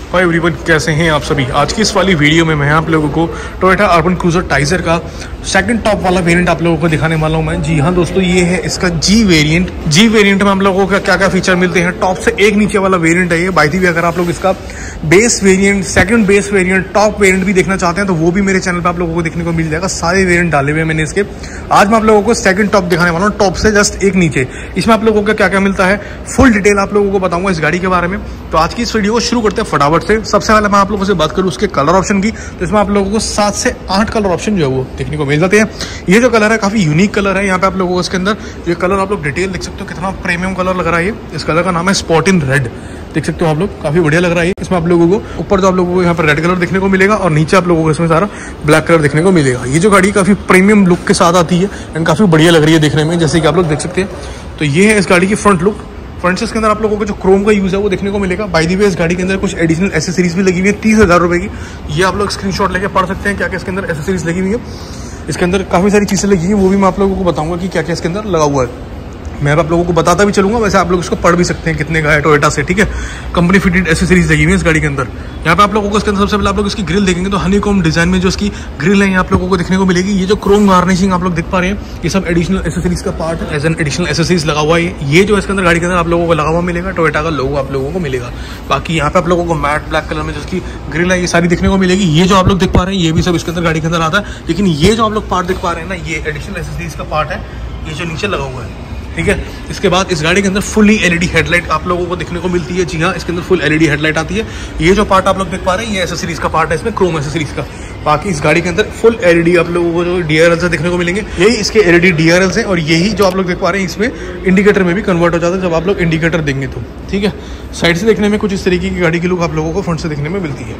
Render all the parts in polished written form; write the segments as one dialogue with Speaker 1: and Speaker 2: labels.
Speaker 1: Hi everyone, कैसे हैं आप सभी। आज की इस वाली वीडियो में मैं आप लोगों को टोयोटा अर्बन क्रूजर टाइजर का सेकंड टॉप वाला वेरिएंट आप लोगों को दिखाने वाला हूं मैं। जी हाँ दोस्तों, ये है इसका जी वेरिएंट। जी वेरिएंट में आप लोगों को क्या क्या फीचर मिलते हैं। टॉप से एक नीचे वाला वेरिएंट है ये। बाय द वे, अगर आप लोग इसका base variant, second base variant, top variant भी देखना चाहते हैं तो वो भी मेरे चैनल पर आप लोगों को देखने को मिल जाएगा। सारे वेरिएंट डाले हुए हैं मैंने इसके। आज मैं आप लोगों को सेकंड टॉप दिखाने वाला हूँ, टॉप से जस्ट एक नीचे। इसमें आप लोगों को क्या क्या मिलता है, फुल डिटेल आप लोगों को बताऊंगा इस गाड़ी के बारे में। तो आज की इस वीडियो को शुरू करते हैं फटाफट से। सबसे पहले मैं आप लोगों से बात करूं उसके कलर ऑप्शन की, तो इसमें आप लोगों को 7 से 8 कलर ऑप्शन जो है वो देखने को मिल जाते हैं। ये जो कलर है काफी यूनिक कलर है। यहाँ पे आप लोगों को इसके अंदर ये कलर आप लोग डिटेल देख सकते हो, कितना प्रीमियम कलर लग रहा है ये। इस कलर का नाम है स्पॉट इन रेड, देख सकते हो आप लोग, काफी बढ़िया लग रहा है। इसमें आप लोगों को ऊपर जो आप लोगों को यहाँ पर रेड कलर देखने को मिलेगा और नीचे आप लोगों को इसमें सारा ब्लैक कलर देखने को मिलेगा। ये जो गाड़ी काफी प्रीमियम लुक के साथ आती है एंड काफी बढ़िया लग रही है देखने में, जैसे कि आप लोग देख सकते हैं। तो ये है इस गाड़ी की फ्रंट लुक। फ्रंट से इसके अंदर आप लोगों को जो क्रोम का यूज है वो देखने को मिलेगा। बाय द वे, इस गाड़ी के अंदर कुछ एडिशनल एसेसरीज भी लगी हुई है 30,000 रुपए की। ये आप लोग स्क्रीनशॉट लेके पढ़ सकते हैं क्या क्या इसके अंदर एसेसरीज लगी हुई है। इसके अंदर काफी सारी चीजें लगी हैं, वो भी मैं आप लोगों को बताऊंगा कि क्या क्या इसके अंदर लगा हुआ है। मैं आप लोगों को बताता भी चलूंगा, वैसे आप लोग इसको पढ़ भी सकते हैं कितने का है टोयोटा से, ठीक है। कंपनी फिटेड एसेसरीज लगी हुई है इस गाड़ी के अंदर। यहाँ पे आप लोगों को इसके अंदर सबसे पहले आप लोग इसकी ग्रिल देखेंगे तो हनीकॉम्ब डिजाइन में जो इसकी ग्रिल है आप लोगों को देखने को मिलेगी। ये जो क्रोम गार्निशिंग आप लोग देख पा रहे हैं, ये सब एडिशनल एसेसरीज का पार्ट है। एज एन एडिशनल एसेसरीज लगा हुआ है। ये जो इसके अंदर गाड़ी के अंदर आप लोगों को लगा हुआ मिलेगा, टोयोटा का लोगो आप लोगों को मिलेगा। बाकी यहाँ पे आप लोगों को मैट ब्लैक कलर में जो इसकी ग्रिल है ये सारी देखने को मिलेगी। ये जो आप लोग देख पा रहे हैं ये भी सब इसके अंदर गाड़ी के अंदर आता है। लेकिन ये जो आप लोग पार्ट देख पा रहे हैं ना, ये एडिशनल एसेसरीज का पार्ट है, ये जो नीचे लगा हुआ है, ठीक है। इसके बाद इस गाड़ी के अंदर फुली एलईडी हेडलाइट आप लोगों को देखने को मिलती है। जी हाँ, इसके अंदर फुल एलईडी हेडलाइट आती है। ये जो पार्ट आप लोग देख पा रहे हैं ये एसेसरीज का पार्ट है, इसमें क्रोम एसेसरीज का। बाकी इस गाड़ी के अंदर फुल एलईडी आप लोगों को जो डीआरएल्स देखने को मिलेंगे, यही इसके एलईडी डीआरएल्स हैं। और यही जो आप लोग देख पा रहे हैं इसमें इंडिकेटर में भी कन्वर्ट हो जाता है जब आप लोग इंडिकेटर देंगे तो, ठीक है। साइड से देखने में कुछ इस तरीके की गाड़ी की लुक आप लोगों को फ्रंट से देखने में मिलती है।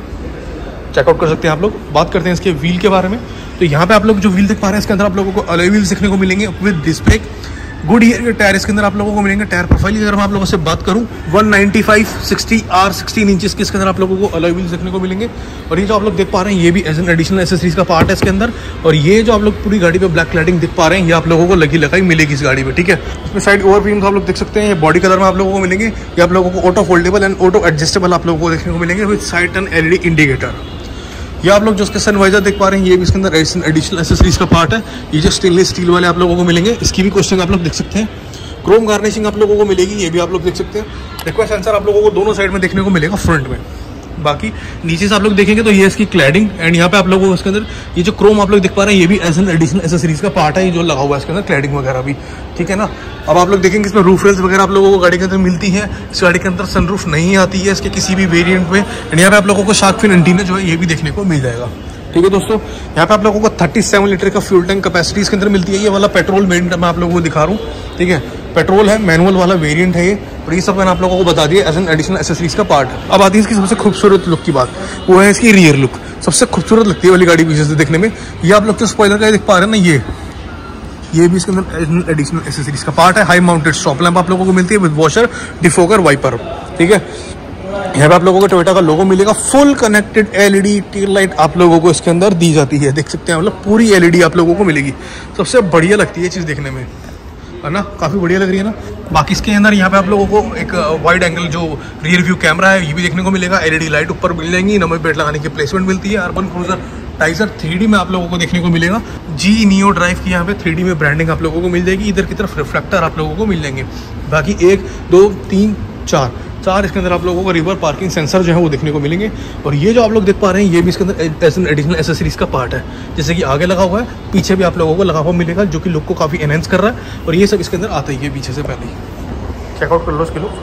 Speaker 1: चेकआउट कर सकते हैं आप लोग। बात करते हैं इसके व्हील के बारे में, तो यहाँ पे आप लोग जो व्हील देख पा रहे हैं इसके अंदर आप लोगों को अलॉय व्हील्स देखने को मिलेंगे with disc brake. Goodyear के टायर इसके अंदर आप लोगों को मिलेंगे। टायर प्रोफाइल की अगर मैं आप लोगों से बात करूं 195/60 R16 इंचेस के इसके अंदर आप लोगों को अलॉय व्हील्स देखने को मिलेंगे। और ये जो आप लोग देख पा रहे हैं ये भी एज एन एडिशनल एसेसरीज का पार्ट है इसके अंदर। और ये जो आप लोग पूरी गाड़ी पे ब्लैक क्लैडिंग देख पा रहे हैं ये आप लोगों को लगी लगाई मिलेगी इस गाड़ी पे, ठीक है। इसमें साइड ओवरव्हील्स आप लोग देख सकते हैं, ये बॉडी कलर में आप लोगों को मिलेंगे। ये आप लोगों को auto foldable and auto adjustable आप लोगों को देखने को मिलेंगे with side turn LED indicator. ये आप लोग जो इसके सनवाइजर देख पा रहे हैं ये भी इसके अंदर एडिशनल एसेसरीज का पार्ट है। ये जो स्टेनलेस स्टील वाले आप लोगों को मिलेंगे, इसकी भी क्वेश्चन आप लोग देख सकते हैं। क्रोम गार्निशिंग आप लोगों को मिलेगी, ये भी आप लोग देख सकते हैं। रिक्वेस्ट सेंसर आप लोगों को दोनों साइड में देखने को मिलेगा फ्रंट में। बाकी नीचे से आप लोग देखेंगे तो ये इसकी क्लैडिंग एंड यहाँ पे आप लोगों को इसके अंदर ये जो क्रोम आप लोग देख पा रहे हैं ये भी एज एन एडिशनल एसेसरीज का पार्ट है, ये जो लगा हुआ है इसके अंदर क्लैडिंग वगैरह भी, ठीक है ना। अब आप लोग देखेंगे इसमें रूफ रेल्स वगैरह आप लोगों को गाड़ी के अंदर मिलती है। इस गाड़ी के अंदर सनरूफ नहीं आती है इसके किसी भी वेरिएंट में। एंड यहाँ पे आप लोगों को शार्क फिन एंटीना जो है ये भी देखने को मिल जाएगा, ठीक है दोस्तों। यहाँ पे आप लोगों को 37 लीटर का फ्यूल टैंक कैपेसिटी इसके अंदर मिलती है। ये वाला पेट्रोल वेरिएंट मैं आप लोगों को दिखा रहा हूँ, ठीक है। पेट्रोल है, मैनुअल वाला वेरिएंट है ये। और ये सब मैंने आप लोगों को बता दिया एज एन एडिशनल एसेसरीज का पार्ट है। अब आती है इसकी सबसे खूबसूरत लुक की बात, वो है इसकी रियर लुक। सबसे खूबसूरत लगती है वाली गाड़ी पीछे से देखने में। ये आप लोग जो स्पॉइलर का देख पा रहे हैं ना, ये भी इसके अंदर एडिशनल एसेसरीज का पार्ट है। हाई माउंटेड स्टॉप लैंप आप लोगों को मिलती है विद वॉशर, डिफोगर, वाइपर, ठीक है। यहाँ पे आप लोगों को टोयोटा का लोगो मिलेगा। Full connected LED tail light आप लोगों को इसके अंदर दी जाती है, देख सकते हैं। मतलब पूरी एलईडी आप लोगों को मिलेगी। सबसे बढ़िया लगती है चीज़ देखने में, है ना, काफ़ी बढ़िया लग रही है ना। बाकी इसके अंदर यहाँ पे आप लोगों को एक वाइड एंगल जो रियर व्यू कैमरा है ये भी देखने को मिलेगा। एलईडी लाइट ऊपर मिल जाएंगी, नंबर प्लेट लगाने की प्लेसमेंट मिलती है। अर्बन क्रूजर टाइजर 3D में आप लोगों को देखने को मिलेगा। जी नियो ड्राइव की यहाँ पे 3D में ब्रांडिंग आप लोगों को मिल जाएगी। इधर की तरफ रिफ्लेक्टर आप लोगों को मिल जाएंगे। बाकी 1 2 3 4 इसके अंदर आप लोगों को रिवर पार्किंग सेंसर जो है वो देखने को मिलेंगे। और ये जो आप लोग देख पा रहे हैं ये भी इसके अंदर एडिशनल एसेसरीज का पार्ट है, जैसे कि आगे लगा हुआ है, पीछे भी आप लोगों को लगा हुआ मिलेगा जो कि लुक को काफ़ी एनहेंस कर रहा है। और ये सब इसके अंदर आता ही है पीछे से पहले ही। चेकआउट कर लो इसके लुक।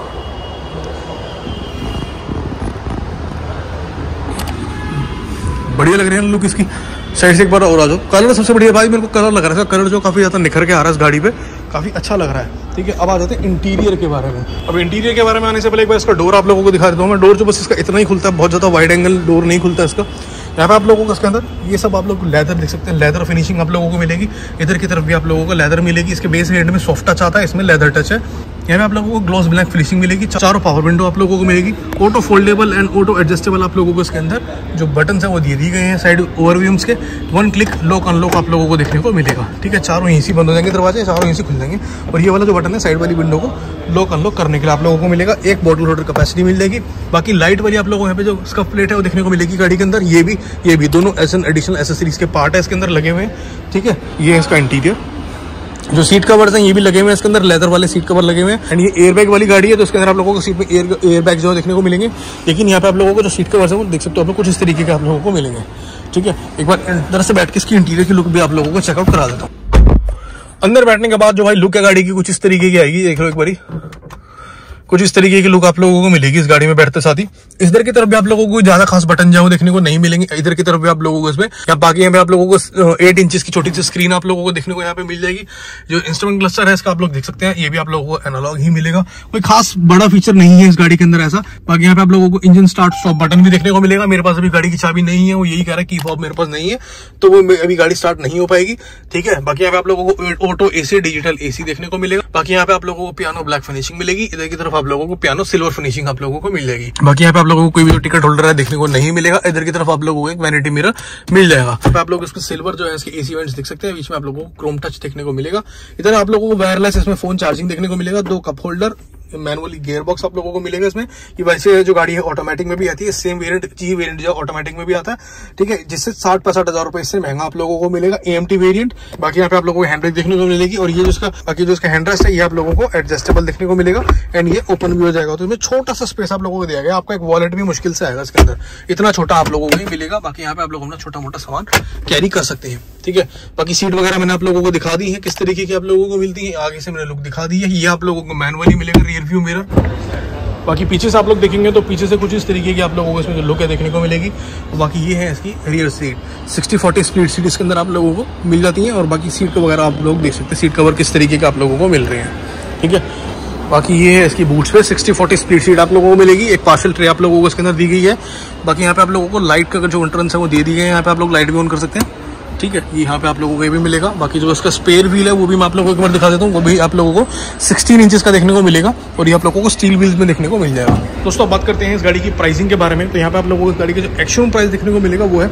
Speaker 1: बढ़िया लग रही है लुक इसकी। साइड से एक बार और आ जाओ। कलर सबसे बढ़िया भाई मेरे को कलर लग रहा है, इसका कलर जो काफ़ी ज़्यादा निखर के आ रहा है इस गाड़ी पे, काफ़ी अच्छा लग रहा है, ठीक है। अब आ जाते हैं इंटीरियर के बारे में। अब इंटीरियर के बारे में आने से पहले एक बार इसका डोर आप लोगों को दिखा देता हूँ मैं। डोर जो बस इसका इतना ही खुलता है, बहुत ज़्यादा वाइड एंगल डोर नहीं खुलता इसका। यहाँ पे आप लोगों को इसके अंदर ये सब आप लोग लेदर देख सकते हैं, लेदर फिनिशिंग आप लोगों को मिलेगी। इधर की तरफ भी आप लोगों को लेदर मिलेगी। इसके बेस वेरिएंट में सॉफ्ट टच आता है, इसमें लेदर टच है। यहाँ पे आप लोगों को ग्लॉस ब्लैक फिनिशिंग मिलेगी। चारों पावर विंडो आप लोगों को मिलेगी। Auto foldable and auto adjustable आप लोगों को इसके अंदर जो बटन है वो दे दी गए हैं साइड ओवरव्यूम्स के। 1 क्लिक लॉक अनलॉक आप लोगों को देखने को मिलेगा, ठीक है। चारों यहीं से बंद हो जाएंगे दरवाजे, चारों यहीं से खुल जाएंगे। और ये वाला जो बटन है साइड वाली विंडो को लॉक अनलॉक करने के लिए आप लोगों को मिलेगा। एक बॉटल होल्डर कैपेसिटी मिल जाएगी। बाकी लाइट वाली आप लोगों को यहाँ पे जो स्कफ प्लेट है वो देखने को मिलेगी गाड़ी के अंदर। ये भी दोनों एडिशनल एसेसरीज के पार्ट है इसके अंदर लगे हुए हैं, ठीक है। ये है इसका इंटीरियर। जो सीट कवर्स हैं ये भी लगे हुए हैं इसके अंदर, लेदर वाले सीट कवर लगे हुए हैं। एंड ये एयरबैग वाली गाड़ी है, तो इसके अंदर आप लोगों को सीट में एयरबैग जो देखने को मिलेंगे। लेकिन यहाँ पे आप लोगों को जो सीट कवर्स है वो देख सकते हो आप लोग कुछ इस तरीके के आप लोगों को मिलेंगे, ठीक है। एक बार अंदर से बैठ के इसकी इंटीरियर की लुक भी आप लोगों को चेकआउट करा देता हूँ। अंदर बैठने के बाद जो भाई लुक है गाड़ी की कुछ इस तरीके की आएगी, देख लो एक बारी। कुछ इस तरीके की लुक आप लोगों को मिलेगी इस गाड़ी में बैठते साथ ही। इधर की तरफ भी आप लोगों को ज्यादा खास बटन जो देखने को नहीं मिलेंगे। इधर की तरफ भी आप लोगों को इसमें या बाकी यहाँ पे आप लोगों को 8 इंचेस की छोटी सी स्क्रीन आप लोगों को देखने को यहाँ पे मिल जाएगी। जो इंस्ट्रूमेंट क्लस्टर है इसका आप लोग देख सकते हैं, ये भी आप लोगों को एनालॉग ही मिलेगा। कोई खास बड़ा फीचर नहीं है इस गाड़ी के अंदर ऐसा। बाकी यहाँ पे आप लोगों को इंजन स्टार्ट स्टॉप बटन भी देखने को मिलेगा। मेरे पास अभी गाड़ी की चाबी नहीं है, वो यही कह रहा है की फॉब मेरे पास नहीं है, तो वो अभी गाड़ी स्टार्ट नहीं हो पाएगी, ठीक है। बाकी यहाँ पे आप लोगों को ऑटो एसी, डिजिटल एसी देखने को मिलेगा। बाकी यहाँ पे आप लोगों को पियानो ब्लैक फिनिशिंग मिलेगी। इधर की तरफ आप लोगों को पियानो सिल्वर फिनिशिंग आप लोगों को मिल जाएगी। बाकी यहाँ पे आप लोगों को कोई भी टिकट होल्डर है देखने को नहीं मिलेगा। इधर की तरफ आप लोगों को एक वैनिटी मिरर मिल जाएगा। तो आप लोग इसके सिल्वर जो है इसके एसी वेंट्स देख सकते हैं। बीच में आप लोगों को क्रोम टच देखने को मिलेगा। इधर आप लोगों को वायरलेस इसमें फोन चार्जिंग देखने को मिलेगा। 2 cup holder, manually gear box आप लोगों को मिलेगा इसमें। ये वैसे जो गाड़ी है ऑटोमेटिक में भी आती है, सेम वेरिएंट जी वेरिएंट जो ऑटोमेटिक में भी आता है, ठीक है, जिससे 60-65 हजार रुपए इससे महंगा आप लोगों को मिलेगा AMT वेरिएंट। बाकी यहाँ पे आप लोगों को हैंड ब्रेक देखने को मिलेगी। और ये जो इसका बाकी जो इसका हैंड रेस्ट है ये आप लोगों को एडजस्टेबल देखने को मिलेगा। एंड ये ओपन भी हो जाएगा, तो इसमें छोटा सा स्पेस आप लोगों को दिया गया। आपका एक वॉलेट भी मुश्किल से आएगा इसके अंदर, इतना छोटा आप लोगों को ही मिलेगा। बाकी यहाँ पे आप लोग अपना छोटा मोटा सामान कैरी कर सकते हैं, ठीक है। बाकी सीट वगैरह मैंने आप लोगों को दिखा दी है किस तरीके की आप लोगों को मिलती है। आगे से मैंने लुक दिखा दी है। ये आप लोगों को मैनुअली मिलेगा रियर व्यू मिरर। बाकी पीछे से आप लोग देखेंगे तो पीछे से कुछ इस तरीके की आप लोगों को इसमें जो लुक है देखने को मिलेगी। बाकी ये है इसकी रियर सीट, 60-40 स्प्लिट सीट इसके अंदर आप लोगों को मिल जाती है। और बाकी सीट को वगैरह आप लोग देख सकते हैं, सीट कवर किस तरीके के आप लोगों को मिल रहे हैं, ठीक है। बाकी ये है इसकी बूट्स पे 60-40 स्प्लिट सीट आप लोगों को मिलेगी। एक पार्सल ट्रे आप लोगों को इसके अंदर दी गई है। बाकी यहाँ पे आप लोगों को लाइट का जो एंट्रेंस है वो दे दी गई है। यहाँ पे आप लोग लाइट भी ऑन कर सकते हैं, ठीक है। ये यहाँ पे आप लोगों को ये भी मिलेगा। बाकी जो इसका स्पेयर व्हील है वो भी मैं आप लोगों को एक बार दिखा देता हूँ। वो भी आप लोगों को 16 इंचेस का देखने को मिलेगा। और ये आप लोगों को स्टील व्हील्स में देखने को मिल जाएगा। दोस्तों बात करते हैं इस गाड़ी की प्राइसिंग के बारे में। तो यहाँ पे आप लोगों को इस गाड़ी का जो एक्चुअल प्राइस देखने को मिलेगा वो है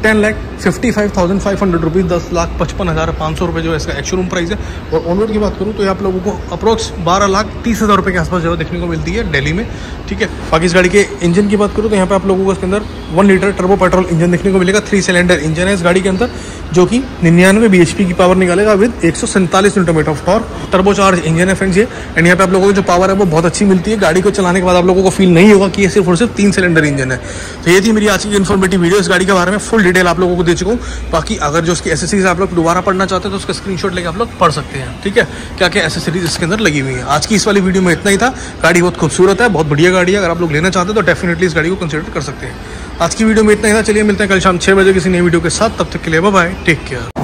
Speaker 1: 10,55,500 रुपीज़, 10,55,500 रुपये जो है इसका एक्चुअल प्राइस है। और ऑनरोड की बात करूँ तो ये आप लोगों को अप्रोक्स 12,30,000 रुपये के आसपास जो है देखने को मिलती है दिल्ली में, ठीक है। बाकी इस गाड़ी के इंजन की बात करूँ तो यहाँ पे आप लोगों को इसके अंदर 1 लीटर टर्बो पेट्रोल इंजन देखने को मिलेगा। 3 सिलेंडर इंजन है इस गाड़ी के अंदर, जो कि 99 bhp की पावर निकालेगा with 147 newton metre of torque. Turbo charge engine है फ्रेंड्स ये। एंड यहाँ पे आप लोगों को जो पावर है वो बहुत अच्छी मिलती है। गाड़ी को चलाने के बाद आप लोगों को फील नहीं होगा कि ये सिर्फ और सिर्फ 3 सिलेंडर इंजन है। तो ये थी मेरी आज की इन्फॉर्मेटिव वीडियो इस गाड़ी के बारे में। फुल डिटेल आप लोगों को दे चुका हूँ। बाकी अगर जो उसकी एसेसरीज आप लोग दोबारा पढ़ना चाहते हैं तो उसका स्क्रीनशॉट लेके आप लोग पढ़ सकते हैं, ठीक है, क्या क्या एसेसरीज इसके अंदर लगी हुई है। आज की इस वाली वीडियो में इतना ही था। गाड़ी बहुत खूबसूरत है, बहुत बढ़िया गाड़ी है। अगर आप लोग लेना चाहते हैं तो डेफिनेटली इस गाड़ी को कंसिडर कर सकते हैं। आज की वीडियो में इतना ही था। चलिए मिलते हैं कल शाम 6 बजे किसी नई वीडियो के साथ। तब तक के लिए बाय बाय, टेक केयर।